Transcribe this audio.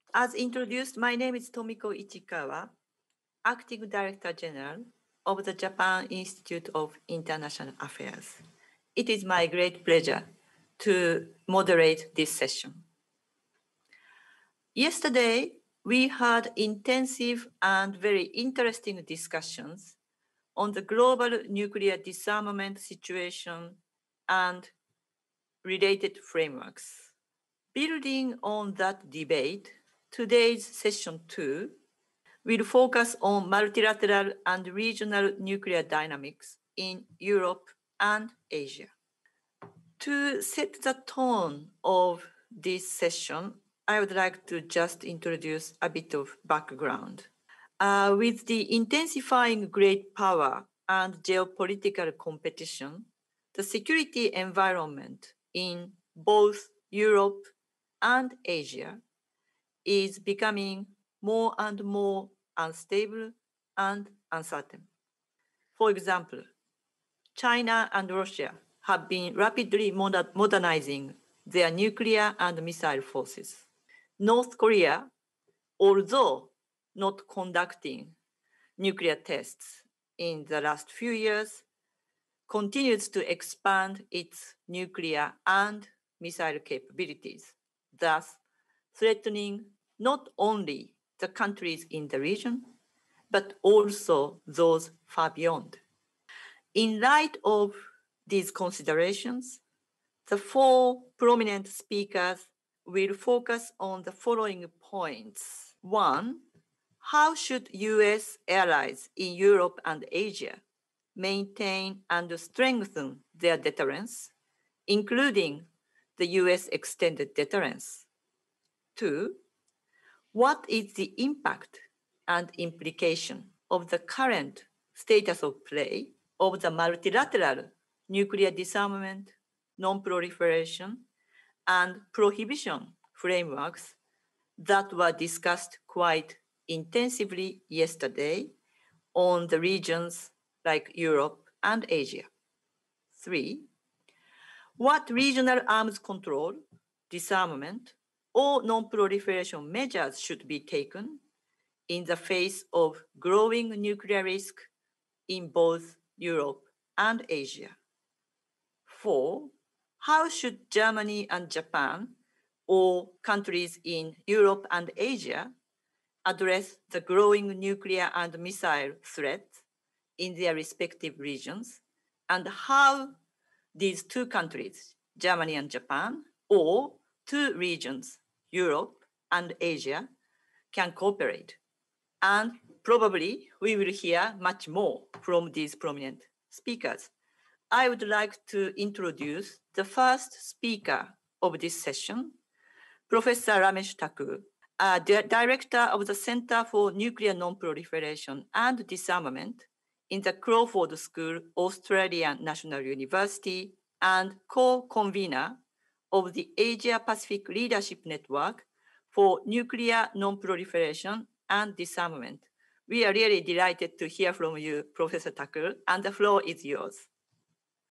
As introduced, my name is Tomiko Ichikawa, Acting Director General of the Japan Institute of International Affairs. It is my great pleasure to moderate this session. Yesterday, we had intensive and very interesting discussions on the global nuclear disarmament situation and related frameworks. Building on that debate, today's session 2 will focus on multilateral and regional nuclear dynamics in Europe and Asia. To set the tone of this session, I would like to just introduce a bit of background. With the intensifying great power and geopolitical competition, the security environment in both Europe and Asia is becoming more and more unstable and uncertain. For example, China and Russia have been rapidly modernizing their nuclear and missile forces. North Korea, although not conducting nuclear tests in the last few years, continues to expand its nuclear and missile capabilities, thus threatening not only the countries in the region, but also those far beyond. In light of these considerations, the 4 prominent speakers will focus on the following points. 1, how should US allies in Europe and Asia maintain and strengthen their deterrence, including the US extended deterrence? 2, what is the impact and implication of the current status of play of the multilateral nuclear disarmament, non-proliferation, and prohibition frameworks that were discussed quite intensively yesterday on the regions like Europe and Asia? 3, what regional arms control, disarmament, or non-proliferation measures should be taken in the face of growing nuclear risk in both Europe and Asia? 4, how should Germany and Japan, or countries in Europe and Asia, address the growing nuclear and missile threats in their respective regions, and how these 2 countries, Germany and Japan, or 2 regions, Europe and Asia, can cooperate? And probably we will hear much more from these prominent speakers. I would like to introduce the first speaker of this session, Professor Ramesh Thakur, Director of the Center for Nuclear Non-Proliferation and Disarmament in the Crawford School, Australian National University, and co-convener of the Asia Pacific Leadership Network for Nuclear Non-Proliferation and Disarmament. We are really delighted to hear from you, Professor Thakur, and the floor is yours.